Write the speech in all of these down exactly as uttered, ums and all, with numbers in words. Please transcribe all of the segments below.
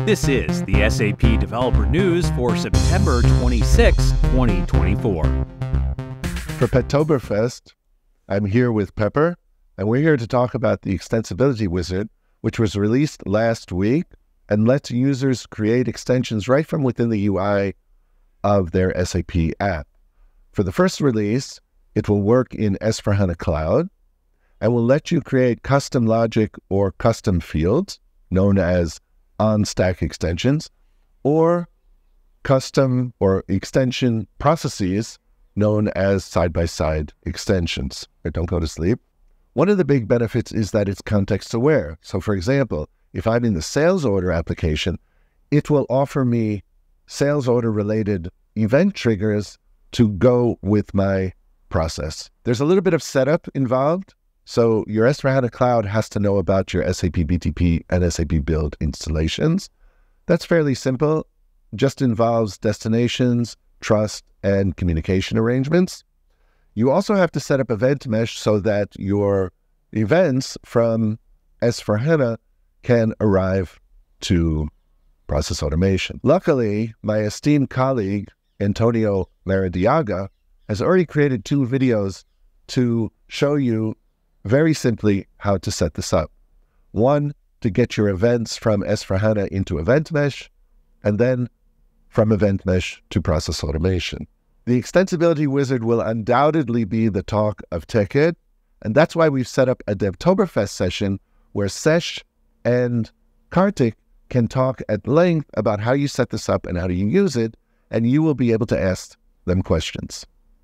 This is the S A P Developer News for September twenty-sixth, twenty twenty-four. For Devtoberfest, I'm here with Pepper, and we're here to talk about the Extensibility Wizard, which was released last week and lets users create extensions right from within the U I of their S A P app. For the first release, it will work in S four HANA Cloud and will let you create custom logic or custom fields, known as on-stack extensions, or custom or extension processes, known as side-by-side extensions. Or don't go to sleep. One of the big benefits is that it's context-aware. So, for example, if I'm in the sales order application, it will offer me sales order-related event triggers to go with my process. There's a little bit of setup involved. So your S four HANA Cloud has to know about your S A P B T P and S A P Build installations. That's fairly simple, just involves destinations, trust, and communication arrangements. You also have to set up Event Mesh so that your events from S four HANA can arrive to process automation. Luckily, my esteemed colleague, Antonio Maradiaga, has already created two videos to show you very simply how to set this up. One, to get your events from S four HANA into Event Mesh, and then from Event Mesh to process automation. The Extensibility Wizard will undoubtedly be the talk of TechEd, and that's why we've set up a Devtoberfest session where Sesh and Kartik can talk at length about how you set this up and how do you use it, and you will be able to ask them questions.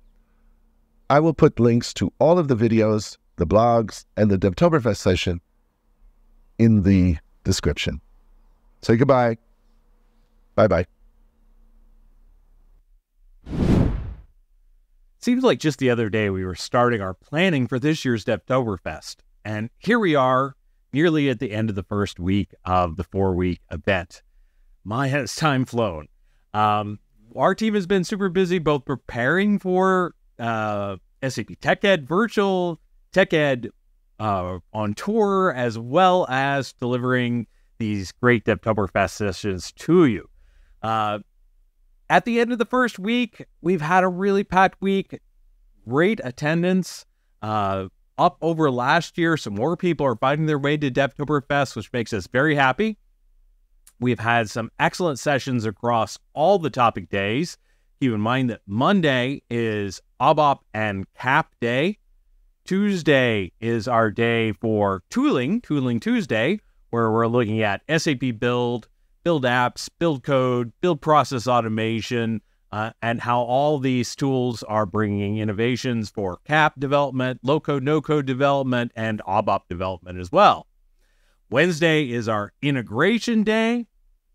I will put links to all of the videos, the blogs, and the Devtoberfest session in the description. Say goodbye. Bye-bye. Seems like just the other day we were starting our planning for this year's Devtoberfest, and here we are, nearly at the end of the first week of the four-week event. My, has time flown. Um, our team has been super busy both preparing for uh, S A P TechEd Virtual, TechEd uh, on tour, as well as delivering these great Devtoberfest sessions to you. Uh, at the end of the first week, we've had a really packed week, great attendance, uh, up over last year. Some more people are finding their way to Devtoberfest, which makes us very happy. We've had some excellent sessions across all the topic days. Keep in mind that Monday is A B O P and C A P day. Tuesday is our day for tooling, Tooling Tuesday, where we're looking at S A P Build, Build Apps, Build Code, Build Process Automation, uh, and how all these tools are bringing innovations for C A P development, low-code, no-code development, and A B O P development as well. Wednesday is our Integration Day.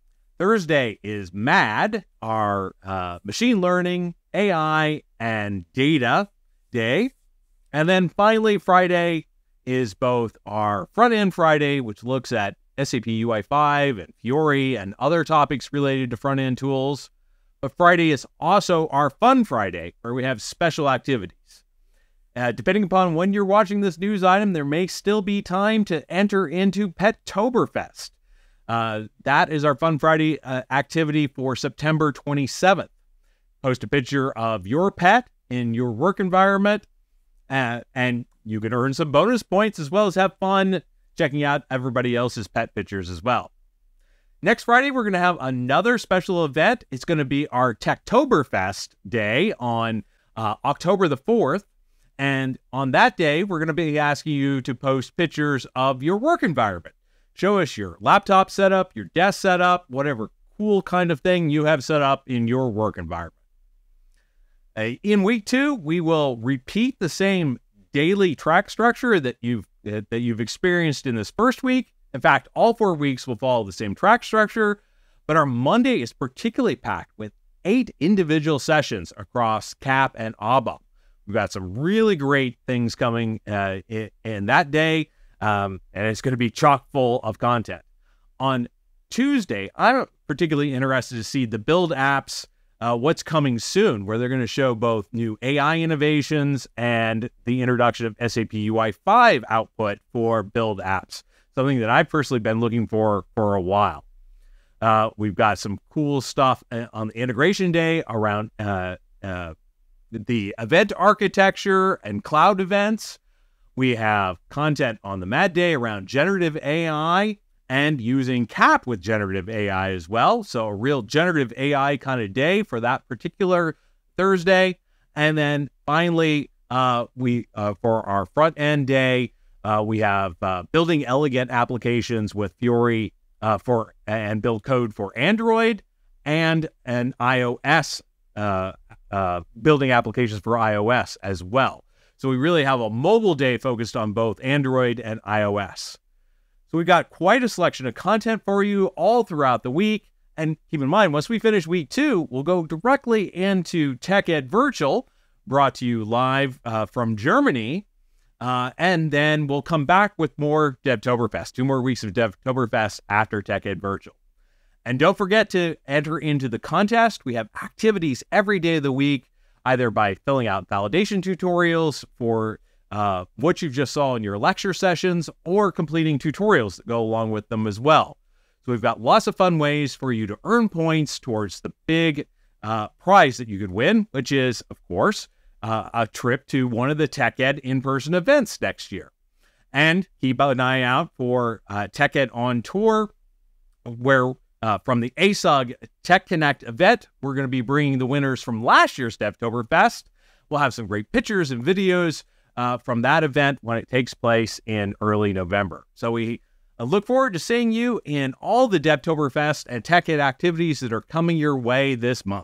Thursday is M A D, our uh, Machine Learning, A I, and Data Day. And then finally, Friday is both our Front-End Friday, which looks at S A P U I five and Fiori and other topics related to front-end tools. But Friday is also our Fun Friday, where we have special activities. Uh, depending upon when you're watching this news item, there may still be time to enter into Devtoberfest. Uh, that is our Fun Friday uh, activity for September twenty-seventh. Post a picture of your pet in your work environment, Uh, and you can earn some bonus points as well as have fun checking out everybody else's pet pictures as well. Next Friday, we're going to have another special event. It's going to be our Devtoberfest day on uh, October the fourth. And on that day, we're going to be asking you to post pictures of your work environment. Show us your laptop setup, your desk setup, whatever cool kind of thing you have set up in your work environment. In week two, we will repeat the same daily track structure that you've that you've experienced in this first week. In fact, all four weeks will follow the same track structure, but our Monday is particularly packed with eight individual sessions across C A P and A B O P. We've got some really great things coming uh, in, in that day, um, and it's going to be chock full of content. On Tuesday, I'm particularly interested to see the Build Apps, Uh, what's coming soon, where they're going to show both new A I innovations and the introduction of S A P U I five output for build apps, something that I've personally been looking for for a while. Uh, we've got some cool stuff on the integration day around uh, uh, the event architecture and cloud events. We have content on the Mad Day around generative A I and using C A P with generative A I as well. So a real generative A I kind of day for that particular Thursday. And then finally, uh, we uh, for our front end day, uh, we have uh, building elegant applications with Fiori uh, for and build code for Android and an iOS uh, uh, building applications for iOS as well. So we really have a mobile day focused on both Android and iOS. So we've got quite a selection of content for you all throughout the week. And keep in mind, once we finish week two, we'll go directly into TechEd Virtual, brought to you live uh, from Germany. Uh, and then we'll come back with more Devtoberfest, two more weeks of Devtoberfest after TechEd Virtual. And don't forget to enter into the contest. We have activities every day of the week, either by filling out validation tutorials for uh, what you just saw in your lecture sessions or completing tutorials that go along with them as well. So we've got lots of fun ways for you to earn points towards the big uh, prize that you could win, which is, of course, uh, a trip to one of the TechEd in-person events next year. And keep an eye out for uh, TechEd on Tour, where uh, from the A S U G Tech Connect event, we're going to be bringing the winners from last year's Devtoberfest. We'll have some great pictures and videos uh, from that event when it takes place in early November. So we uh, look forward to seeing you in all the Devtoberfest and TechEd activities that are coming your way this month.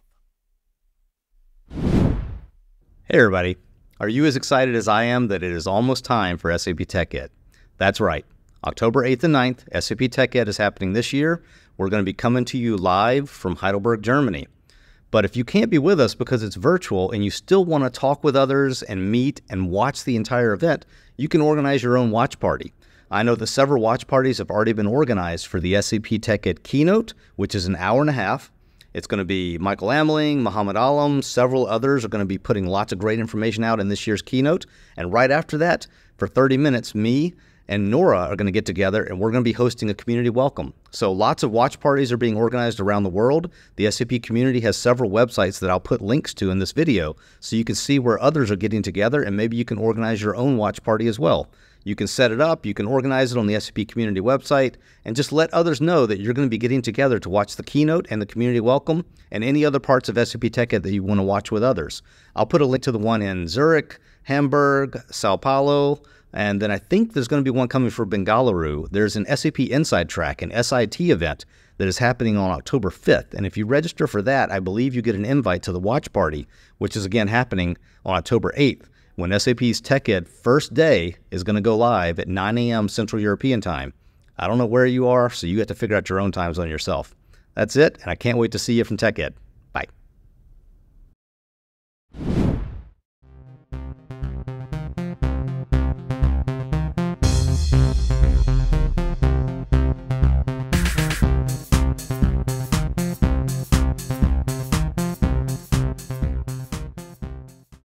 Hey everybody, are you as excited as I am that it is almost time for S A P TechEd? That's right, October eighth and ninth, S A P TechEd is happening this year. We're going to be coming to you live from Heidelberg, Germany. But if you can't be with us because it's virtual and you still want to talk with others and meet and watch the entire event, you can organize your own watch party. I know that several watch parties have already been organized for the S A P TechEd keynote, which is an hour and a half. It's going to be Michael Ameling, Muhammad Alam, several others are going to be putting lots of great information out in this year's keynote. And right after that, for thirty minutes, me and Nora are going to get together and we're going to be hosting a community welcome. So lots of watch parties are being organized around the world. The S A P community has several websites that I'll put links to in this video so you can see where others are getting together and maybe you can organize your own watch party as well. You can set it up, you can organize it on the S A P community website, and just let others know that you're going to be getting together to watch the keynote and the community welcome and any other parts of S A P TechEd that you want to watch with others. I'll put a link to the one in Zurich, Hamburg, Sao Paulo, and then I think there's going to be one coming for Bengaluru. There's an S A P Inside Track, an S I T event that is happening on October fifth. And if you register for that, I believe you get an invite to the watch party, which is again happening on October eighth, when S A P's TechEd first day is going to go live at nine A M Central European Time. I don't know where you are, so you have to figure out your own time zone yourself. That's it, and I can't wait to see you from TechEd.